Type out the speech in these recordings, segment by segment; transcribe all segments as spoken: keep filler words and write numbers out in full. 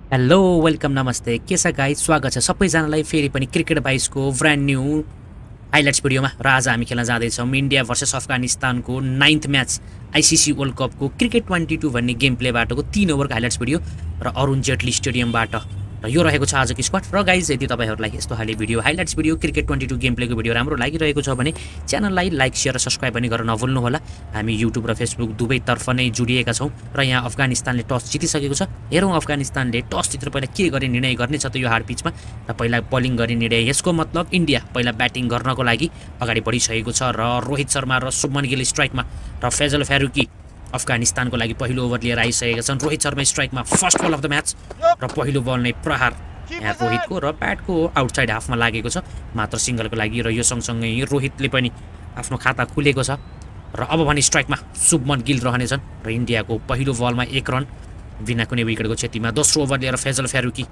Hello welcome नमस्ते के छ गाइज स्वागत छ सबैजनालाई फेरि पनि क्रिकेट बाइसको ब्रान्ड न्यू हाइलाइट्स भिडियोमा र आज हामी खेल्न जाँदैछौँ इन्डिया भर्सेस अफगानिस्तानको नाइन्थ म्याच आइसिसी वर्ल्ड कपको क्रिकेट ट्वेन्टी टू भन्ने गेम प्लेबाटको तीन ओभरको हाइलाइट्स भिडियो र अरुण जेटली स्टेडियमबाट र यो रहेको छ आजको स्क्वाड र गाइज यदि तपाईँहरूलाई यस्तो खाले video highlights video cricket twenty two game प्लेको भिडियो राम्रो लागिरहेको छ भने च्यानललाई लाइक सेयर र सब्सक्राइब पनि गर्न नभुल्नुहोला। हामी युट्युब र फेसबुक दुवैतर्फ नै जुडिएका छौँ र यहाँ अफगानिस्तानले टस जितिसकेको छ। हेरौँ अफगानिस्तानले टस जितेर पहिला के गर्ने निर्णय गर्नेछ त यो हार्ड पिचमा र पहिला बलिङ गर्ने निर्णय। यसको मतलब इन्डिया पहिला ब्याटिङ गर्नको लागि अगाडि बढिसकेको छ र रोहित शर्मा र शुभमन गिल स्ट्राइकमा र फैजल फारूकी अफगानिस्तानको लागि पहिलो ओभर लिएर आइसकेका छन्। रोहित शर्मा स्ट्राइकमा first ball of the match र पहिलो बल नै प्रहार यहाँ रोहितको र ब्याटको आउटसाइड हाफमा लागेको छ मात्र सिङ्गलको लागि र यो सँगसँगै रोहितले पनि आफ्नो खाता खुलेको छ र अब भने स्ट्राइकमा शुभमन गिल रहनेछन् र इन्डियाको पहिलो बलमा एक रन बिना कुनै विकेटको क्षतिमा दोस्रो ओभर लिएर फैजल फारूकी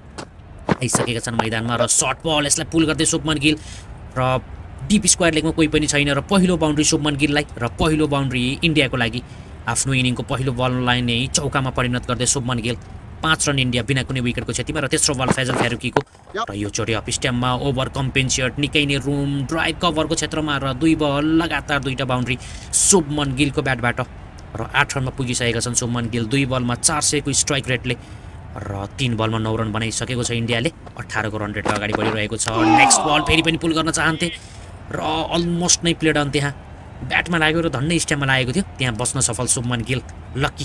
आइसकेका छन् मैदानमा र सर्ट बल यसलाई पुल गर्दै शुभमन गिल र डिप स्क्वायर लेगमा कोही पनि छैन र पहिलो बाउन्ड्री शुभमन गिललाई र पहिलो बाउन्ड्री इन्डियाको लागि आफ्नो इनिङको पहिलो बललाई नै चौकामा परिणत गर्दै शुभमन गिल पाँच रन इन्डिया बिना कुनै विकेटको क्षतिमा र तेस्रो बल फैजल फारूकीको र यो चोटि अफ स्ट्याम्पमा ओभर कम्पेन्सेट निकै नै रुम ड्राइभ कभरको क्षेत्रमा र दुई बल लगातार दुईटा बाउन्ड्री शुभमन गिलको ब्याटबाट र आठ रनमा पुगिसकेका छन् शुभमन गिल। दुई बलमा चार सयको स्ट्राइक रेटले र तीन बलमा नौ रन बनाइसकेको छ इन्डियाले अठारको रन रेटले अगाडि बढिरहेको छ। नेक्स्ट बल फेरि पनि पुल गर्न चाहन्थे र अलमोस्ट नै प्लेड अन त्यहाँ ब्याटमा लाग्यो र धन्नै स्ट्याम्पमा लागेको थियो त्यहाँ बस्न सफल शुभमन गिल लक्की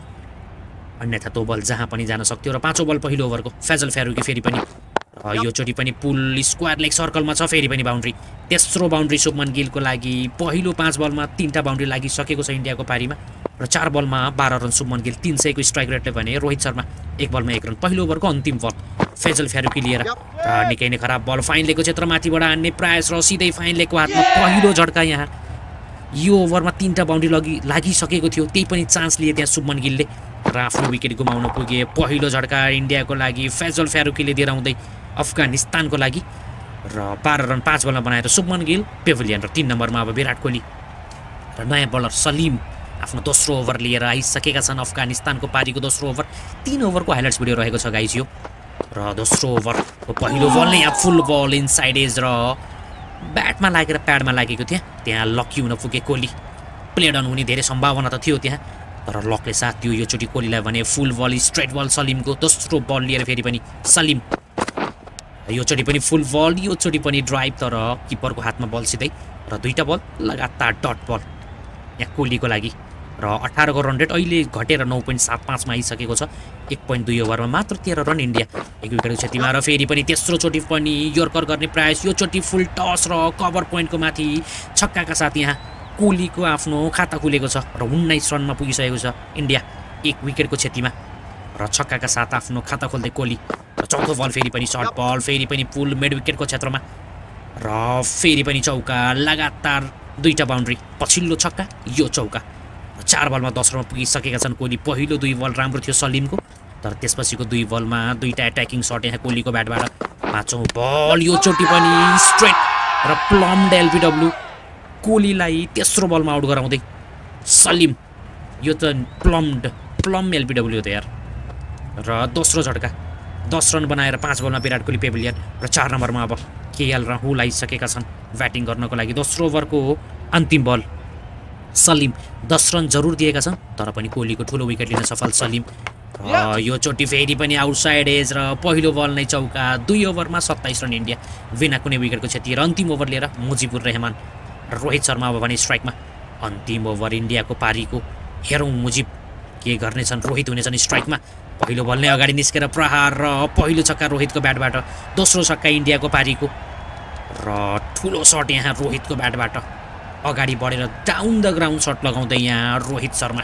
अन्यथा त्यो बल जहाँ पनि जान सक्थ्यो र पाँचौँ बल पहिलो ओभरको फैजल फारूकी फेरि पनि यो चोटि पनि पुल स्क्वायर लेग सर्कलमा छ फेरि पनि बाउन्ड्री तेस्रो बाउन्ड्री शुभमन गिलको लागि पहिलो पाँच बलमा तीनटा बाउन्ड्री लागिसकेको छ इन्डियाको पारीमा र चार बलमा बाह्र रन शुभमन गिल तीन सयको स्ट्राइक रेटले भने रोहित शर्मा एक बलमा एक रन। पहिलो ओभरको अन्तिम बल फैजल फारूकी लिएर निकै नै खराब बल फाइन लेगको क्षेत्रमाथिबाट हान्ने प्रयास र सिधै फाइन लेगको हातमा पहिलो झड्का। यहाँ यो ओभरमा तीनटा बाउन्ड्री लगी लागिसकेको थियो त्यही पनि चान्स लिए त्यहाँ शुभमन गिलले र आफ्नो विकेट गुमाउन पुगे। पहिलो झड्का इन्डियाको लागि फैजल फारूकीले दिएर आउँदै अफगानिस्तानको लागि र बाह्र रन पाँच बलमा बनाएर शुभमन गिल पेभिलियन र तीन नम्बरमा अब विराट कोहली र नयाँ बलर सलिम आफ्नो दोस्रो ओभर लिएर आइसकेका छन्। अफगानिस्तानको पारीको दोस्रो ओभर तीन ओभरको हाइलाइट्स भिडियो रहेको छ गाइज यो र दोस्रो ओभरको पहिलो बल नै यहाँ फुल बल इनसाइड एज र ब्याटमा लागेर प्याडमा लागेको थियो त्यहाँ लकी हुन पुगे कोहली प्लेड अन हुने धेरै सम्भावना त थियो त्यहाँ तर लकले साथ दियो यो चोटि कोहलीलाई भने फुल बल स्ट्रेट बल सलिमको दोस्रो बल लिएर फेरि पनि सलिम यो चोटि पनि फुल बल यो चोटि पनि ड्राइभ तर किपरको हातमा बल सिधै र दुईटा बल लगातार डट बल यहाँ कोहलीको लागि र अठारको रन रेट अहिले घटेर नौ पोइन्ट सात पाँचमा आइसकेको छ। एक पोइन्ट दुई ओभरमा मात्र तेह्र रन इन्डिया एक विकेटको क्षतिमा र फेरि पनि तेस्रो चोटि पनि योर्कर गर्ने प्रयास यो चोटि फुल टस र कभर पोइन्टको माथि छक्काका साथ यहाँ कोहलीको आफ्नो खाता खुलेको छ र उन्नाइस रनमा पुगिसकेको छ इन्डिया एक विकेटको क्षतिमा र छक्काका साथ आफ्नो खाता खोल्दै कोहली र चौथो बल फेरि पनि सर्ट बल फेरि पनि पुल मिड विकेटको क्षेत्रमा र फेरि पनि चौका लगातार दुईटा बाउन्ड्री पछिल्लो छक्का यो चौका चार बलमा दस रनमा पुगिसकेका छन् कोहली। पहिलो दुई बल राम्रो थियो सलिमको तर त्यसपछिको दुई बलमा दुईटा एट्याकिङ सट यहाँ कोहलीको ब्याटबाट पाँचौँ बल यो चोटि पनि स्ट्रेट र प्लम्ड एलबिडब्ल्यू कोहलीलाई तेस्रो बलमा आउट गराउँदै सलिम यो त प्लम्ड प्लम एलबिडब्ल्यू त यार र दोस्रो झड्का दस रन बनाएर पाँच बलमा विराट कोहली पेभिलियन र चार नम्बरमा अब केएल राहुल आइसकेका छन् ब्याटिङ गर्नको लागि। दोस्रो ओभरको अन्तिम बल सलिम दस रन जरुर दिएका छन् तर पनि कोहलीको ठुलो विकेट लिन सफल सलिम र यो चोटि फेरि पनि आउटसाइड एज र पहिलो बल नै चौका दुई ओभरमा सत्ताइस रन इन्डिया बिना कुनै विकेटको क्षति र अन्तिम ओभर लिएर मुजिबुर रहमान र रोहित शर्मा अब भने स्ट्राइकमा अन्तिम ओभर इन्डियाको पारीको हेरौँ मुजिब के गर्नेछन् रोहित हुनेछन् स्ट्राइकमा पहिलो बल नै अगाडि निस्केर प्रहार र पहिलो छक्का रोहितको ब्याटबाट दोस्रो छक्का इन्डियाको पारीको र ठुलो सट यहाँ रोहितको ब्याटबाट अगाडि बढेर डाउन द ग्राउन्ड सट लगाउँदै यहाँ रोहित शर्मा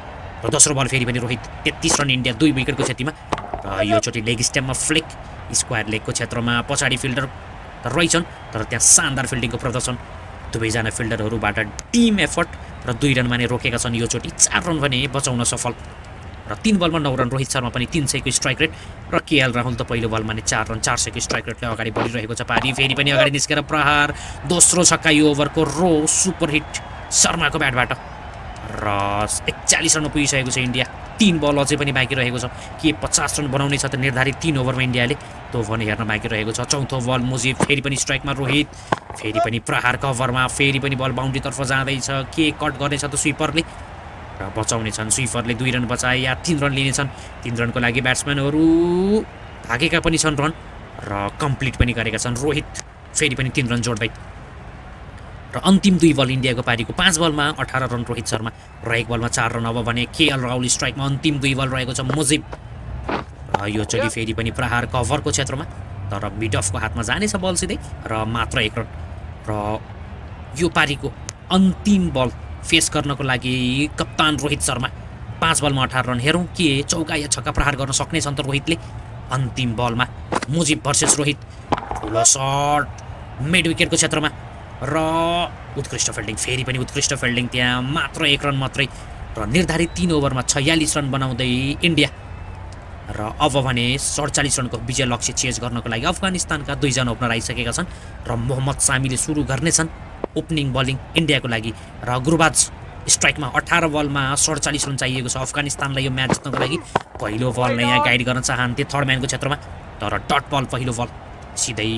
र दोस्रो बल फेरि पनि रोहित तेत्तिस रन इन्डिया दुई विकेटको क्षतिमा र यो चोटि लेग स्ट्याम्पमा फ्लिक स्क्वायर लेगको क्षेत्रमा पछाडि फिल्डर रहेछन् तर त्यहाँ शानदार फिल्डिङको प्रदर्शन दुवैजना फिल्डरहरूबाट टिम एफर्ट र दुई रनमा नै रोकेका छन् यो चोटि चार रन भने बचाउन सफल र तीन बलमा नौ रन रोहित शर्मा पनि तीन सयको स्ट्राइक रेट र केएल राहुल त पहिलो बलमा नै चार रन चार सयको स्ट्राइक रेटले अगाडि बढिरहेको छ पारी फेरि पनि अगाडि निस्केर प्रहार दोस्रो छक्का यो ओभरको रो सुपर हिट शर्माको ब्याटबाट र एकचालिस रनमा पुगिसकेको छ इन्डिया तीन बल अझै पनि बाँकी रहेको छ के पचास रन बनाउने छ त निर्धारित तीन ओभरमा इन्डियाले त्यो भने हेर्न बाँकी रहेको छ चौथो बल मुजिब फेरि पनि स्ट्राइकमा रोहित फेरि पनि प्रहार कभरमा फेरि पनि बल बााउन्ड्रीतर्फ जाँदैछ के कट गर्नेछ त स्विपरले र बचाउने छन् स्विपरले दुई रन बचाए या तीन रन लिनेछन् तीन रनको लागि ब्याट्सम्यानहरू भागेका पनि छन् रन र कम्प्लिट पनि गरेका छन् रोहित फेरि पनि तीन रन जोड्दै र अन्तिम दुई बल इन्डियाको पारीको पाँच बलमा अठार रन रोहित शर्मा र एक बलमा चार रन अब भने केएल राहुल स्ट्राइकमा अन्तिम दुई बल रहेको छ मुजिब र यो चोटि फेरि पनि प्रहार कभरको क्षेत्रमा तर मिड अफको हातमा जानेछ बल सिधै र मात्र एक रन र यो पारीको अन्तिम बल फेस गर्नको लागि कप्तान रोहित शर्मा पाँच बलमा अठार रन हेरौँ के चौका या छक्का प्रहार गर्न सक्नेछन् त रोहितले अन्तिम बलमा मुजिब भर्सेस रोहित ठुलो सट मिड विकेटको क्षेत्रमा र उत्कृष्ट फिल्डिङ फेरि पनि उत्कृष्ट फिल्डिङ त्यहाँ मात्र एक रन मात्रै र निर्धारित तीन ओभरमा छयालिस रन बनाउँदै इन्डिया र अब भने सडचालिस रनको विजय लक्ष्य चेज गर्नको लागि अफगानिस्तानका दुईजना ओपनर आइसकेका छन् र मोहम्मद सामीले सुरु गर्नेछन् ओपनिङ बलिङ इन्डियाको लागि र गुरबाज स्ट्राइकमा अठार बलमा सडचालिस रन चाहिएको छ अफगानिस्तानलाई यो म्याच जित्नको लागि पहिलो बल नै यहाँ गाइड गर्न चाहन्थे थर्ड म्यानको क्षेत्रमा तर डट बल पहिलो बल सिधै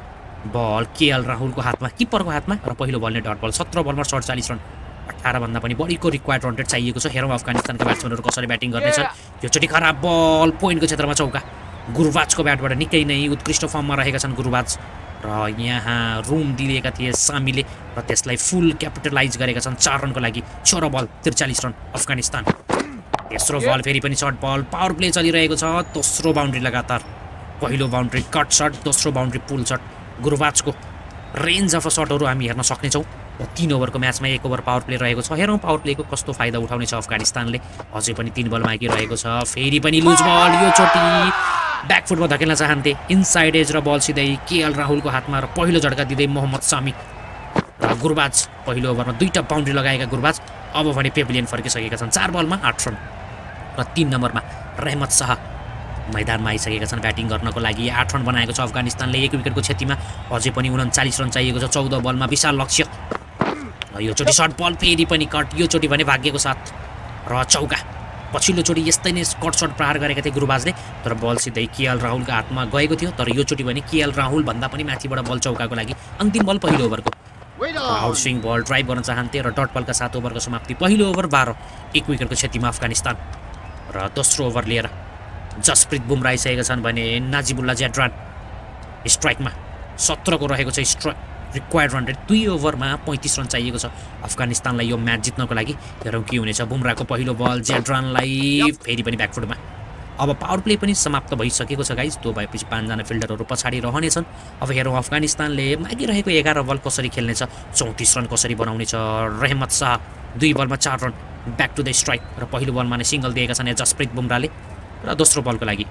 बल केएल राहुलको हातमा किपरको हातमा र पहिलो बल नै डट बल सत्र बलमा सडचालिस रन अठारभन्दा पनि बढीको रिक्वायर्ड रन रेट चाहिएको छ हेरौँ अफगानिस्तानका ब्याट्सम्यानहरू कसरी ब्याटिङ गर्नेछन् यो चोटि खराब बल पोइन्टको क्षेत्रमा चौका गुरबाजको ब्याटबाट निकै नै उत्कृष्ट फर्ममा रहेका छन् गुरबाज र यहाँ रुम दिएका थिए सामीले र त्यसलाई फुल क्यापिटलाइज गरेका छन् चार रनको लागि सोह्र बल त्रिचालिस रन अफगानिस्तान तेस्रो बल फेरि पनि सर्ट बल पावर प्ले चलिरहेको छ दोस्रो बााउन्ड्री लगातार पहिलो बााउन्ड्री कट सट दोस्रो बााउन्ड्री पुल सट गुरबाजको रेन्ज अफ सटहरू हामी हेर्न सक्नेछौँ र तीन ओभरको म्याचमा एक ओभर पावर प्ले रहेको छ हेरौँ पावर प्लेको कस्तो फाइदा उठाउनेछ अफगानिस्तानले अझै पनि तीन बल बाँकी रहेको छ फेरि पनि लुज बल यो चोटि ब्याकफुटमा धकेल्न चाहन्थे इनसाइड एज र बल सिधै केएल राहुलको हातमा र पहिलो झड्का दिँदै मोहम्मद सामी र गुरबाज पहिलो ओभरमा दुईवटा बााउन्ड्री लगाएका गुरबाज अब भने पेभिलियन फर्किसकेका छन् चार बलमा आठ रन र तीन नम्बरमा रहमत शाह मैदानमा आइसकेका छन् ब्याटिङ गर्नको लागि आठ रन बनाएको छ अफगानिस्तानले एक विकेटको क्षतिमा अझै पनि उन्चालिस रन चाहिएको छ चौध बलमा विशाल लक्ष्य र यो चोटि सर्ट बल फेरि पनि कट यो चोटि भने भाग्यको साथ र चौका पछिल्लो चोटि यस्तै नै कट सट प्रहार गरेका थिए गुरबाजले तर बल सिधै केएल राहुलको हातमा गएको थियो तर यो चोटि भने केएल राहुल भन्दा पनि माथिबाट बल चौकाको लागि अन्तिम बल पहिलो ओभरको आउट स्विङ बल ड्राइभ गर्न चाहन्थे र डट बलका सात ओभरको समाप्ति पहिलो ओभर बाह्र एक विकेटको क्षतिमा अफगानिस्तान र दोस्रो ओभर लिएर जसप्रित बुमरा आइसकेका छन् भने नाजिबुल्ला ज्याड्रान स्ट्राइकमा सत्रको रहेको छ स्ट्राइक रिक्वायर्ड रन रेट दुई ओभरमा पैँतिस रन चाहिएको छ अफगानिस्तानलाई यो म्याच जित्नको लागि हेरौँ के हुनेछ बुमराको पहिलो बल ज्याड्रानलाई फेरि पनि ब्याकफुटमा अब पावर प्ले पनि समाप्त भइसकेको छ गाइज त्यो भएपछि पाँचजना फिल्डरहरू पछाडि रहनेछन् अब हेरौँ अफगानिस्तानले मागिरहेको एघार बल कसरी खेल्नेछ चौतिस रन कसरी बनाउनेछ रहमत शाह दुई बलमा चार run back to the strike र पहिलो बलमा नै सिङ्गल दिएका छन् जसप्रित बुमराले र दोस्रो बलको लागि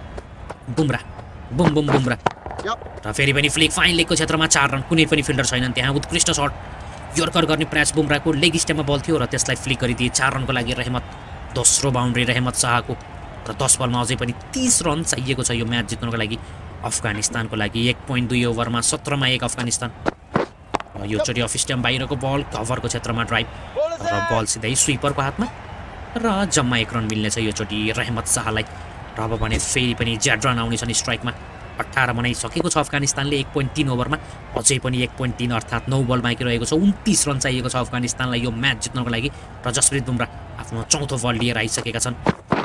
बुमरा बुम बुम बुमरा र फेरि पनि फ्लिक फाइन लेगको क्षेत्रमा चार रन कुनै पनि फिल्डर छैनन् त्यहाँ उत्कृष्ट सट यर्कर गर्ने प्रयास बुमराको लेग स्टेपमा बल थियो र त्यसलाई फ्लिक गरिदिए चार रनको लागि रहमत दोस्रो बााउन्ड्री रहमत शाहको र दस बलमा अझै पनि तीस रन चाहिएको छ यो म्याच जित्नको लागि अफगानिस्तानको लागि एक पोइन्ट दुई ओभरमा सत्रमा एक अफगानिस्तान यो चोटि अफ स्ट्याम्प बाहिरको बल कभरको क्षेत्रमा ड्राइभ र बल सिधै स्विपरको हातमा र जम्मा एक रन मिल्नेछ यो चोटि रहमत शाहलाई र अब भने फेरि पनि ज्याड्रान आउनेछन् स्ट्राइकमा अठार बनाइसकेको छ अफगानिस्तानले एक पोइन्ट तिन ओभरमा अझै पनि एक पोइन्ट तिन अर्थात् नौ बल बाँकी रहेको छ उन्तिस रन चाहिएको छ अफगानिस्तानलाई यो म्याच जित्नको लागि र जसप्रित बुमरा आफ्नो चौथो बल लिएर आइसकेका छन्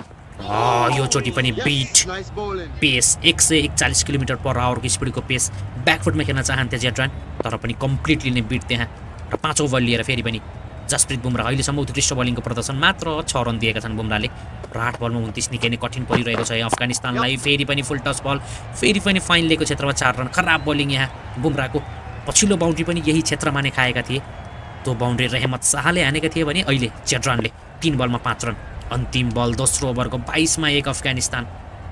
यो चोटि पनि बिट पेस एक सय एकचालिस किलोमिटर पर आवरको स्पिडको पेस ब्याकफुटमा खेल्न चाहन्थे ज्याड्रान तर पनि कम्प्लिटली नै बिट त्यहाँ र पाँचौँ बल लिएर फेरि पनि जसप्रित बुमरा अहिलेसम्म उत्कृष्ट बलिङको प्रदर्शन मात्र छ रन दिएका छन् बुमराले र आठ बलमा उन्तिस निकै नै कठिन परिरहेको छ अफगानिस्तानलाई फेरि पनि फुल टच बल फेरि पनि फाइन लेगको क्षेत्रमा चार रन खराब बलिङ यहाँ बुमराको पछिल्लो बााउन्ड्री पनि यही क्षेत्रमा नै खाएका थिए त्यो बााउन्ड्री रहमत शाहले हानेका थिए भने अहिले ज्याड्रानले तीन बलमा पाँच रन अन्तिम बल दोस्रो ओभरको बाइसमा एक अफगानिस्तान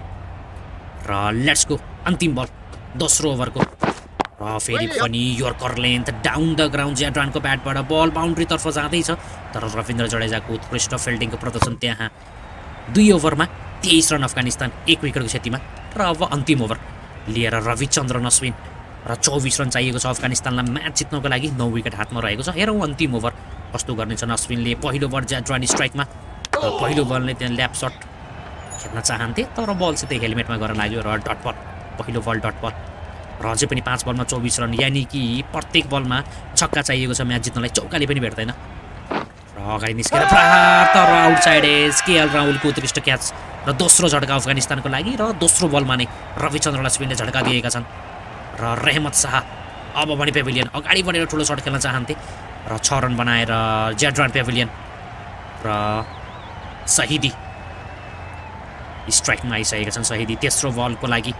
र लेट्सको अन्तिम बल दोस्रो ओभरको र फेरि पनि yorker length down the ground ज्याड्रानको ब्याटबाट बल बााउन्ड्रीतर्फ जाँदैछ तर रविन्द्र जडेजाको उत्कृष्ट फिल्डिङको प्रदर्शन त्यहाँ दुई ओभरमा तेइस रन अफगानिस्तान एक विकेटको क्षतिमा र अब अन्तिम ओभर लिएर रविचन्द्रन अश्विन र चौबिस रन चाहिएको छ अफगानिस्तानलाई म्याच जित्नको लागि नौ विकेट हातमा रहेको छ हेरौँ अन्तिम ओभर कस्तो गर्नेछन् अश्विनले पहिलो ओभर ज्याड्रान स्ट्राइकमा पहिलो बलले त्यहाँ ल्याप सट खेल्न चाहन्थे तर बल चाहिँ त्यही हेलमेटमा गएर लाग्यो र डट बल पहिलो बल डट बल र अझै पनि पाँच बलमा चौबिस रन यानि कि प्रत्येक बलमा छक्का चाहिएको छ म्याच जित्नलाई चौकाले पनि भेट्दैन र अगाडि निस्केर प्रहार तर आउटसाइड एज केएल राहुलको उत्कृष्ट क्याच र दोस्रो झड्का अफगानिस्तानको लागि र दोस्रो बलमा नै रविचन्द्रन अश्विनले झड्का दिएका छन् र रहमत शाह अब भने पेभिलियन अगाडि बढेर ठुलो सट खेल्न चाहन्थे र छ रन बनाएर जेड्रान पेभिलियन र सहिदी स्ट्राइकमा आइसकेका छन् सहिदी तेस्रो बलको लागि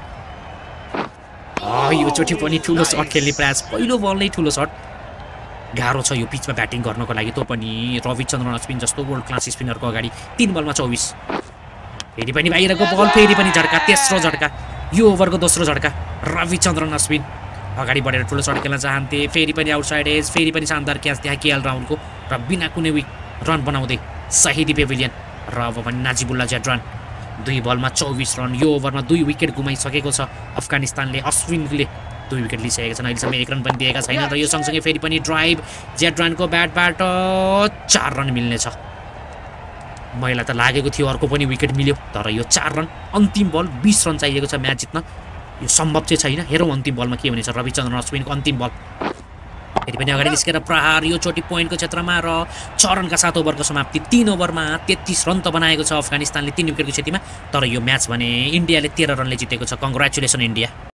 योचोटि पनि ठुलो सट खेल्ने प्रयास पहिलो बल नै ठुलो सट गाह्रो छ यो पिचमा ब्याटिङ गर्नको लागि तँ पनि रविचन्द्रन अश्विन जस्तो वर्ल्ड क्लास स्पिनरको अगाडि तीन बलमा चौबिस फेरि पनि बाहिरको बल फेरि पनि झड्का तेस्रो झड्का यो ओभरको दोस्रो झड्का रविचन्द्रन अश्विन अगाडि बढेर ठुलो सट खेल्न चाहन्थे फेरि पनि आउटसाइड एज फेरि पनि शानदार क्याच त्यहाँ केएल राहुलको र बिना कुनै रन बनाउँदै सहिदी पेभिलियन र अब पनि नाजिबुल्ला जेड्रान दुई बलमा चौबिस रन यो ओभरमा दुई विकेट गुमाइसकेको छ अफगानिस्तानले अश्विनले दुई विकेट लिइसकेका छन् अहिलेसम्म एक रन पनि दिएका छैन र यो सँगसँगै फेरि पनि ड्राइभ जेड्रानको ब्याटबाट चार रन मिल्नेछ मलाई त लागेको थियो अर्को पनि विकेट मिल्यो तर यो चार रन अन्तिम बल बिस रन चाहिएको छ म्याच जित्न यो सम्भव चाहिँ छैन हेरौँ अन्तिम बलमा के हुनेछ रविचन्द्रन अश्विनको अन्तिम बल फेरि पनि अगाडि निस्केर प्रहार यो चोटि पोइन्टको क्षेत्रमा र छ रनका सात ओभरको समाप्ति तीन ओभरमा तेत्तिस रन त बनाएको छ अफगानिस्तानले तीन विकेटको क्षतिमा तर यो म्याच भने इन्डियाले तेह्र रनले जितेको छ कङ्ग्रेचुलेसन इन्डिया।